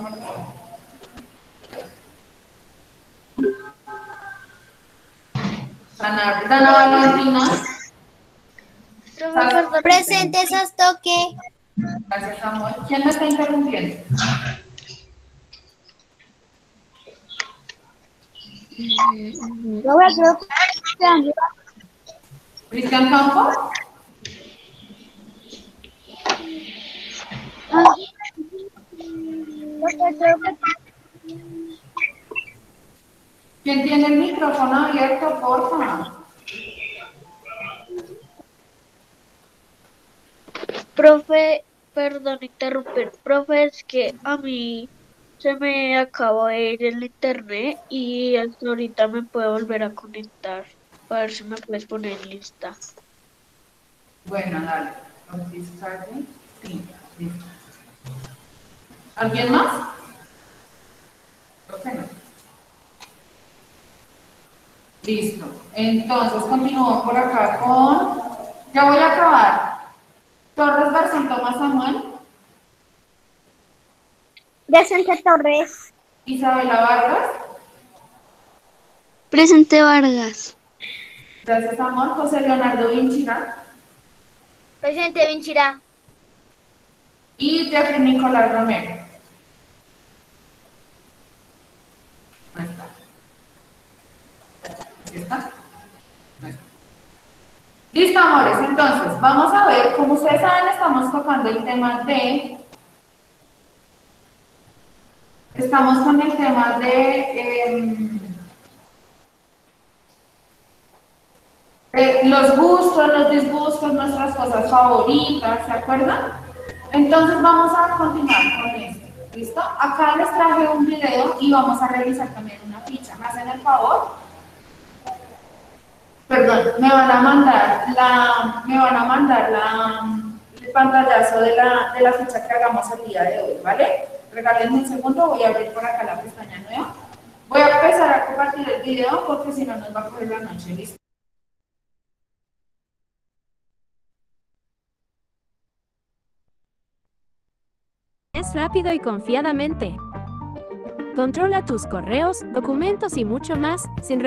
Dana Valentina. Presente, Sastoque. Gracias, amor. ¿Quién me está interrumpiendo? ¿Cristian Campo? ¿Quién tiene el micrófono abierto, porfa? Profe, perdón interrumpir. Profe, es que a mí se me acabó de ir el internet y hasta ahorita me puedo volver a conectar. A ver si me puedes poner en lista. Bueno, dale. Sí, listo. ¿Alguien más? Ok. Listo. Entonces continúo por acá con... Ya voy a acabar. Torres Garzón Tomás Samuel. Presente, Torres. Isabela Vargas. Presente, Vargas. Gracias, amor. José Leonardo Vinchira. Presente, Vinchira. Y Jeffrey Nicolás Romero. Ahí está. ¿Aquí está? Ahí está. Listo, amores. Entonces, vamos a ver, como ustedes saben, estamos tocando el tema de... Estamos con el tema de los gustos, los disgustos, nuestras cosas favoritas, ¿se acuerdan? Entonces vamos a continuar con esto, ¿listo? Acá les traje un video y vamos a realizar también una ficha. ¿Me hacen el favor? Perdón, me van a mandar el pantallazo de la ficha que hagamos el día de hoy, ¿vale? Regálenme un segundo, voy a abrir por acá la pestaña nueva. Voy a empezar a compartir el video porque si no nos va a coger la noche, ¿listo? Es rápido y confiadamente. Controla tus correos, documentos y mucho más sin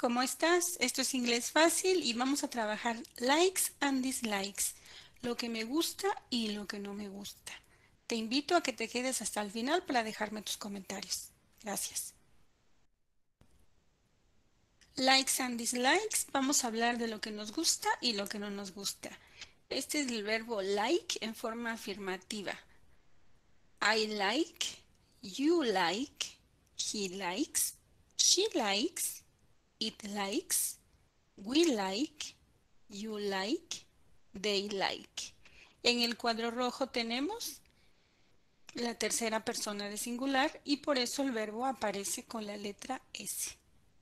¿cómo estás? Esto es inglés fácil y vamos a trabajar likes and dislikes, lo que me gusta y lo que no me gusta. Te invito a que te quedes hasta el final para dejarme tus comentarios. Gracias. Likes and dislikes, vamos a hablar de lo que nos gusta y lo que no nos gusta. Este es el verbo like en forma afirmativa. I like, you like, he likes, she likes, it likes, we like, you like, they like. En el cuadro rojo tenemos la tercera persona de singular y por eso el verbo aparece con la letra S.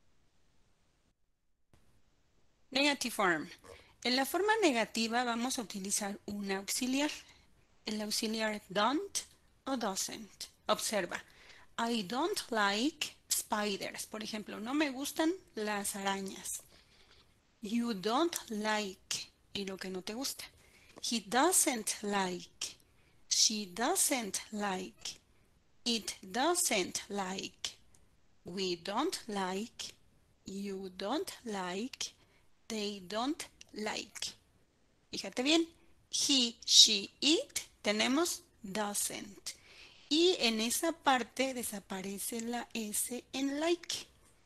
Negative form. En la forma negativa vamos a utilizar un auxiliar. El auxiliar don't o doesn't. Observa. I don't like spiders. Por ejemplo, no me gustan las arañas. You don't like. Y lo que no te gusta. He doesn't like. She doesn't like. It doesn't like. We don't like. You don't like. They don't like. Fíjate bien. He, she, it. Tenemos doesn't. Y en esa parte desaparece la S en like.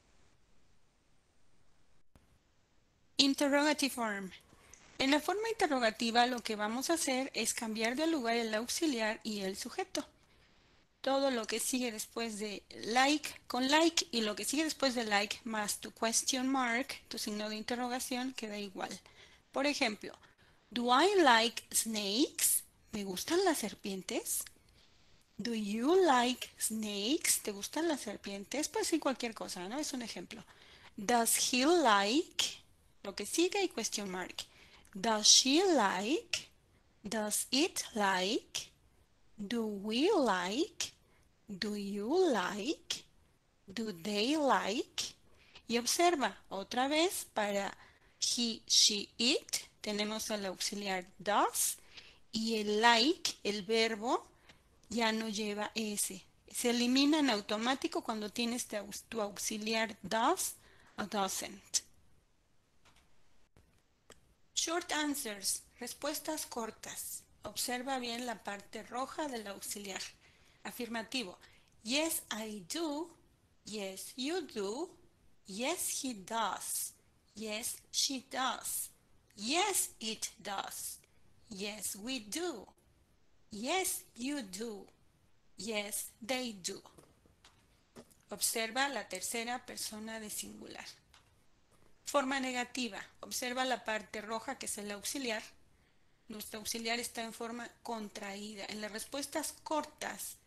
Interrogative form. En la forma interrogativa lo que vamos a hacer es cambiar de lugar el auxiliar y el sujeto. Todo lo que sigue después de like con like y lo que sigue después de like más tu question mark, tu signo de interrogación, queda igual. Por ejemplo, do I like snakes? ¿Me gustan las serpientes? Do you like snakes? ¿Te gustan las serpientes? Pues sí, cualquier cosa, ¿no? Es un ejemplo. Does he like? Lo que sigue y question mark. Does she like? Does it like? Do we like? Do you like? Do they like? Y observa, otra vez para he, she, it, tenemos el auxiliar does y el like, el verbo, ya no lleva S. Se elimina en automático cuando tienes tu auxiliar does o doesn't. Short answers, respuestas cortas. Observa bien la parte roja del auxiliar. Afirmativo. Yes, I do. Yes, you do. Yes, he does. Yes, she does. Yes, it does. Yes, we do. Yes, you do. Yes, they do. Observa la tercera persona de singular. Forma negativa. Observa la parte roja que es el auxiliar. Nuestro auxiliar está en forma contraída. En las respuestas cortas,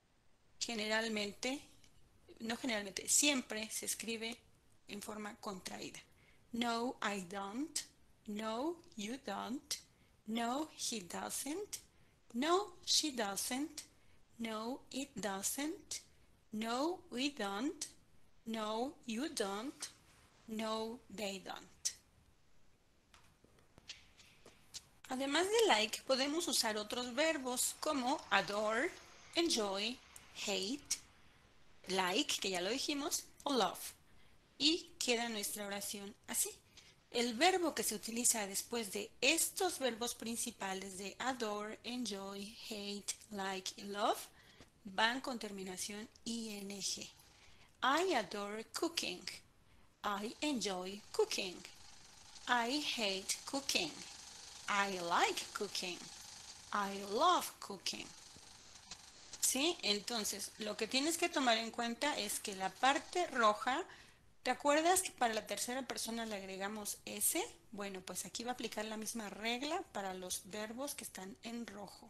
siempre se escribe en forma contraída. No, I don't. No, you don't. No, he doesn't. No, she doesn't. No, it doesn't. No, we don't. No, you don't. No, they don't. Además de like, podemos usar otros verbos como adore, enjoy, hate, like, que ya lo dijimos, o love. Y queda nuestra oración así. El verbo que se utiliza después de estos verbos principales de adore, enjoy, hate, like y love van con terminación ing. I adore cooking. I enjoy cooking. I hate cooking. I like cooking. I love cooking. ¿Sí? Entonces, lo que tienes que tomar en cuenta es que la parte roja, ¿te acuerdas que para la tercera persona le agregamos S? Bueno, pues aquí va a aplicar la misma regla para los verbos que están en rojo.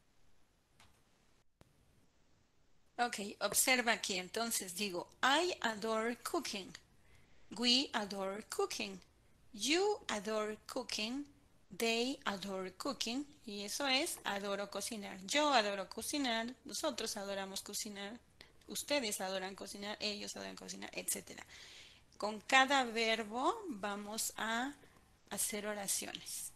Ok, observa aquí. Entonces digo, I adore cooking. We adore cooking. You adore cooking. They adore cooking. Y eso es, adoro cocinar. Yo adoro cocinar. Nosotros adoramos cocinar. Ustedes adoran cocinar. Ellos adoran cocinar, etc. Con cada verbo vamos a hacer oraciones.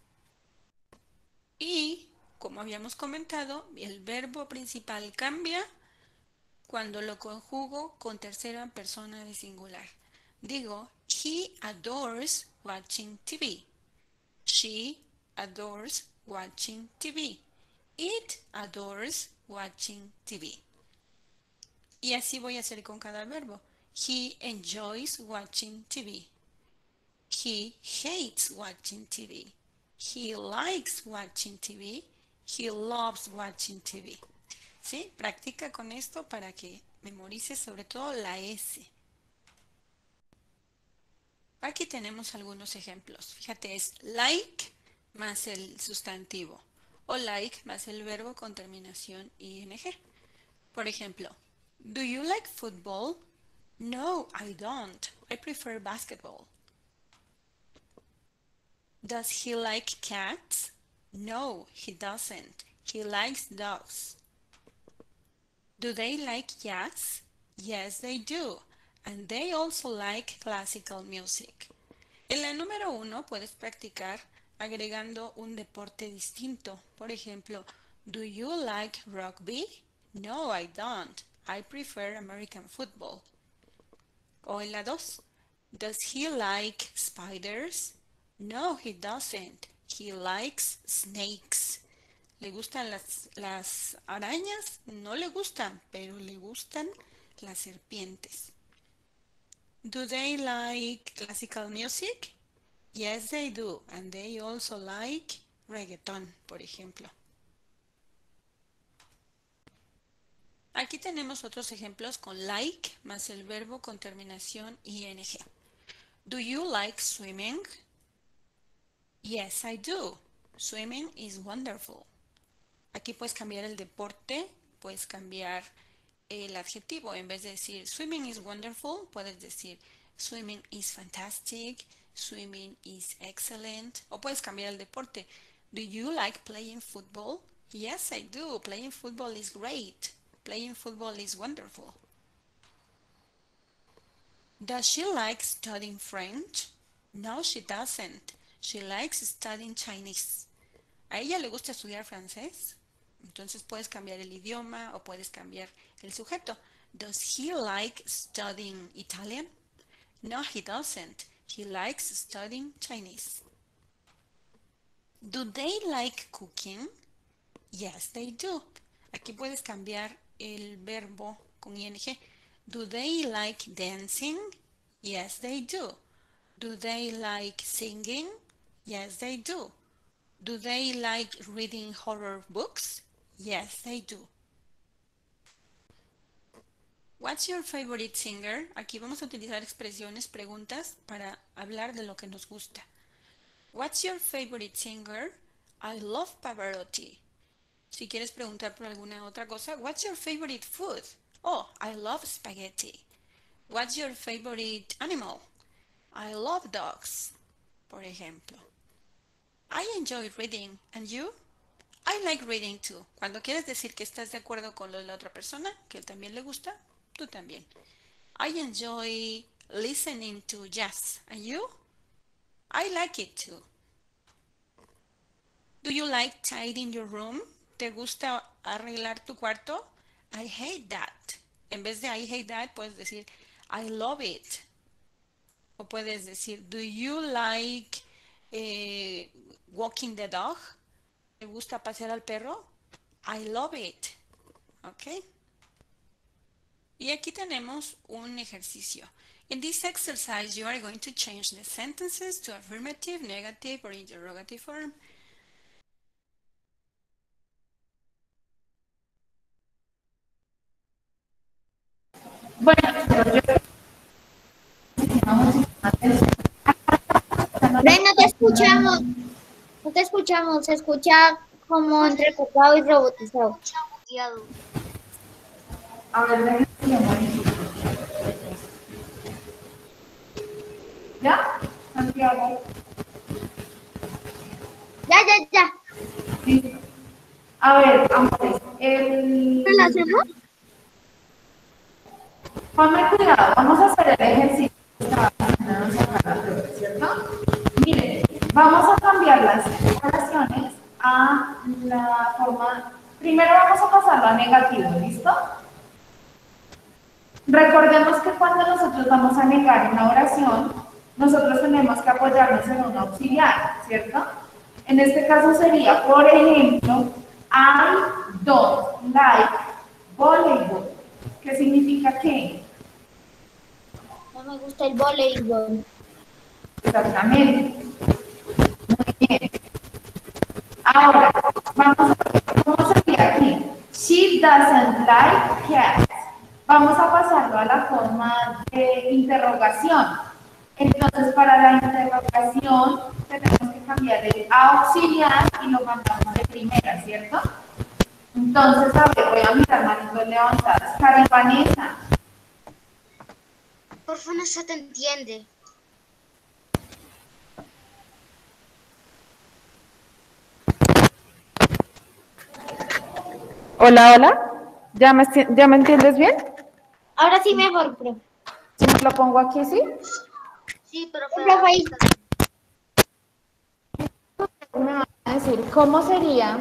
Y, como habíamos comentado, el verbo principal cambia cuando lo conjugo con tercera persona de singular. Digo, He adores watching TV. She adores watching TV. It adores watching TV. Y así voy a hacer con cada verbo. He enjoys watching TV. He hates watching TV. He likes watching TV. He loves watching TV. ¿Sí? Practica con esto para que memorices sobre todo la S. Aquí tenemos algunos ejemplos. Fíjate, es like más el sustantivo o like más el verbo con terminación ing. Por ejemplo, do you like football? No, I don't. I prefer basketball. Does he like cats? No, he doesn't. He likes dogs. Do they like jazz? Yes, they do. And they also like classical music. En la número 1 puedes practicar agregando un deporte distinto. Por ejemplo, do you like rugby? No, I don't. I prefer American football. O en la 2, does he like spiders? No, he doesn't. He likes snakes. ¿Le gustan las arañas? No le gustan, pero le gustan las serpientes. Do they like classical music? Yes, they do. And they also like reggaeton, por ejemplo. Aquí tenemos otros ejemplos con like más el verbo con terminación ing. Do you like swimming? Yes, I do. Swimming is wonderful. Aquí puedes cambiar el deporte, puedes cambiar el adjetivo. En vez de decir swimming is wonderful, puedes decir swimming is fantastic, swimming is excellent. O puedes cambiar el deporte. Do you like playing football? Yes, I do. Playing football is great. Playing football is wonderful. Does she like studying French? No, she doesn't. She likes studying Chinese. ¿A ella le gusta estudiar francés? Entonces puedes cambiar el idioma o puedes cambiar el sujeto. Does he like studying Italian? No, he doesn't. He likes studying Chinese. Do they like cooking? Yes, they do. Aquí puedes cambiar el verbo con ing. Do they like dancing? Yes, they do. Do they like singing? Yes, they do. Do they like reading horror books? Yes, they do. What's your favorite singer? Aquí vamos a utilizar expresiones, preguntas para hablar de lo que nos gusta. What's your favorite singer? I love Pavarotti. Si quieres preguntar por alguna otra cosa, what's your favorite food? Oh, I love spaghetti. What's your favorite animal? I love dogs, por ejemplo. I enjoy reading. And you? I like reading too. Cuando quieres decir que estás de acuerdo con lo de la otra persona, que él también le gusta, tú también. I enjoy listening to jazz. And you? I like it too. Do you like tidying your room? ¿Te gusta arreglar tu cuarto? I hate that. En vez de I hate that, puedes decir I love it. O puedes decir, do you like walking the dog? ¿Te gusta pasear al perro? I love it. ¿Ok? Y aquí tenemos un ejercicio. In this exercise, you are going to change the sentences to affirmative, negative, or interrogative form. Bueno, Ven, no te escuchamos. No te escuchamos. Se escucha como entrecortado y robotizado. a ver, ¿ya? Santiago. Ya. Listo. A ver, amores, ¿Lo hacemos? ponme cuidado, vamos a hacer el ejercicio que estaba haciendo acá, ¿cierto? Miren, vamos a cambiar las oraciones a la forma, primero vamos a pasarlo a negativo, ¿listo? Recordemos que cuando nosotros vamos a negar una oración, nosotros tenemos que apoyarnos en un auxiliar, ¿cierto? En este caso sería, por ejemplo, I don't like volleyball. ¿Qué significa qué? No me gusta el voleibol. Exactamente. Muy bien. Ahora, vamos a ver cómo sería aquí. She doesn't like cats. Vamos a pasarlo a la forma de interrogación. Entonces, para la interrogación, tenemos que cambiar el auxiliar y lo mandamos de primera, ¿cierto? Entonces, a ver, voy a mirar manitos levantadas. Karen Vanessa. Por favor, no se te entiende. Hola, hola. ¿Ya me entiendes bien? Ahora sí mejor, profe. Si me lo pongo aquí, ¿sí? Sí, profe. Ahí. Me van a decir, ¿cómo sería?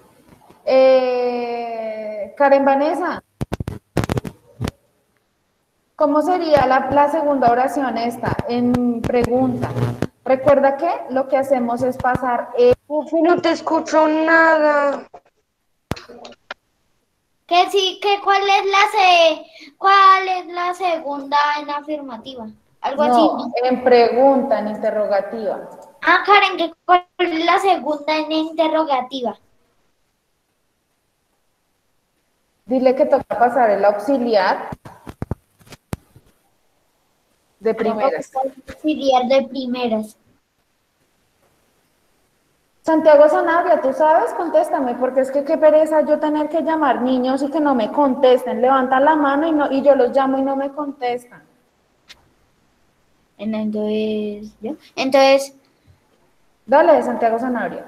Karen Vanessa, ¿cómo sería la segunda oración esta en pregunta? Recuerda que lo que hacemos es pasar Profe, no te escucho nada. Que sí, que cuál es la segunda en afirmativa. Algo así, no, ¿no? en pregunta, en interrogativa. Ah, Karen, que cuál es la segunda en interrogativa. Dile que toca pasar el auxiliar de primeras. Auxiliar de primeras. Santiago Sanabria, ¿tú sabes? Contéstame, porque es que qué pereza yo tener que llamar niños y que no me contesten. Levantan la mano y yo los llamo y no me contestan. Entonces, ¿yo? Entonces, Dale, Santiago Sanabria.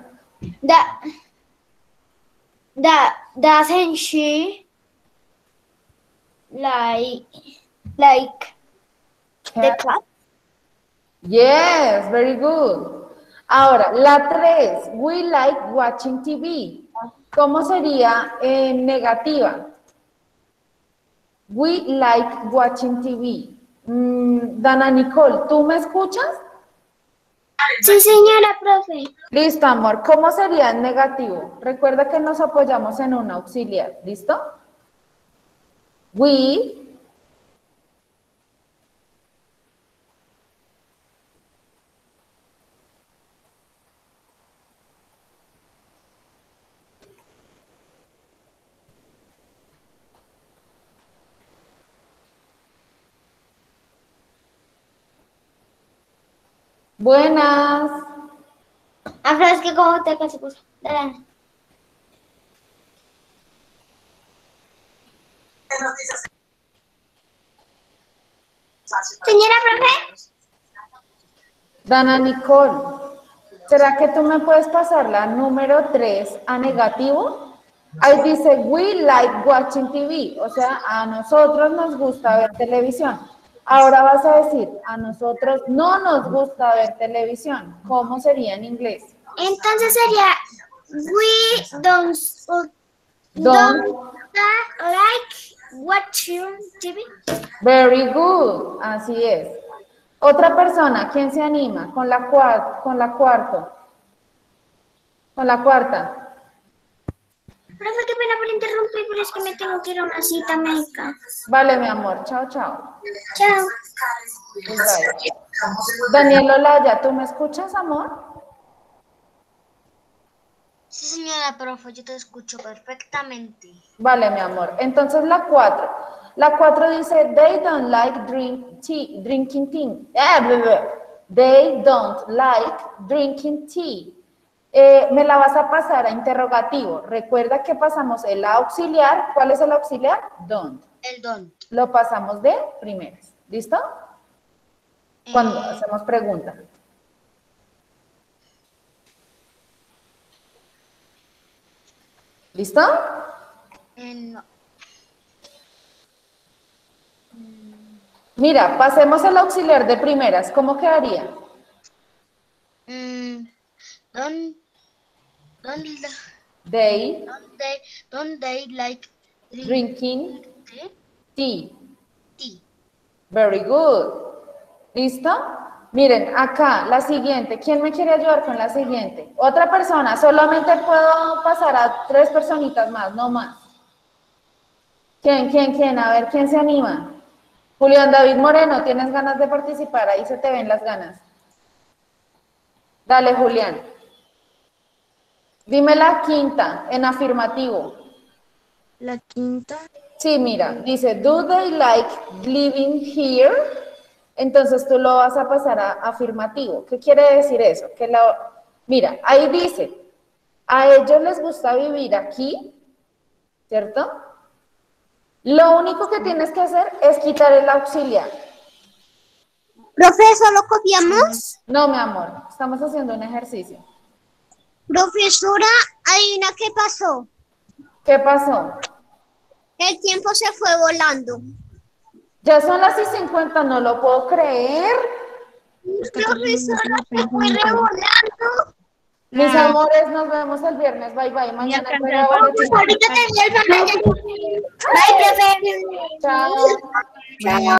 doesn't she like the cat? Yes, very good. Ahora, la 3, we like watching TV. ¿Cómo sería en negativa? We like watching TV. Dana Nicole, ¿tú me escuchas? Sí, señora, profe. Listo, amor. ¿Cómo sería en negativo? Recuerda que nos apoyamos en un auxiliar. ¿Listo? We Buenas. Ah, pero es que como te casi puso. Dale. Señora, profe. Dana Nicole, ¿será que tú me puedes pasar la número 3 a negativo? Ahí dice, we like watching TV, o sea, a nosotros nos gusta ver televisión. Ahora vas a decir, a nosotros no nos gusta ver televisión. ¿Cómo sería en inglés? Entonces sería we Don't. like watching TV. Very good, así es. Otra persona, ¿quién se anima? Con la cuarta. Con la cuarta. Profe, qué pena por interrumpir, pero es que me tengo que ir a una cita médica. Vale, mi amor. Chao, chao. Chao. Bye. Daniel Olaya, ¿tú me escuchas, amor? Sí, señora, profe, yo te escucho perfectamente. Vale, mi amor. Entonces la 4. La 4 dice, they don't like drinking tea. Blah, blah. They don't like drinking tea. Me la vas a pasar a interrogativo. Recuerda que pasamos el auxiliar. ¿Cuál es el auxiliar? Don't. El don. Lo pasamos de primeras. ¿Listo? Cuando hacemos pregunta. ¿Listo? No. Mira, pasemos el auxiliar de primeras. ¿Cómo quedaría? Don't they like Drinking tea? tea. Tea. Very good. ¿Listo? Miren, acá, la siguiente. ¿Quién me quiere ayudar con la siguiente? Otra persona. Solamente puedo pasar a 3 personitas más, no más. ¿Quién? A ver, ¿quién se anima? Julián David Moreno, ¿tienes ganas de participar? Ahí se te ven las ganas. Dale, Julián. Dime la quinta, en afirmativo. La quinta. Sí, mira, dice, do they like living here? Entonces tú lo vas a pasar a afirmativo. ¿Qué quiere decir eso? Mira, ahí dice, a ellos les gusta vivir aquí, ¿cierto? Lo único que tienes que hacer es quitar el auxiliar. Profesor, ¿lo copiamos? No, mi amor, estamos haciendo un ejercicio. Profesora, adivina qué pasó. ¿Qué pasó? El tiempo se fue volando. Ya son las 6:50, no lo puedo creer. Profesora, se fue revolando. Mis amores, nos vemos el viernes. Bye, bye. Mañana juega Ahorita te envío el pantalla. Bye, profe. Chao. Chao.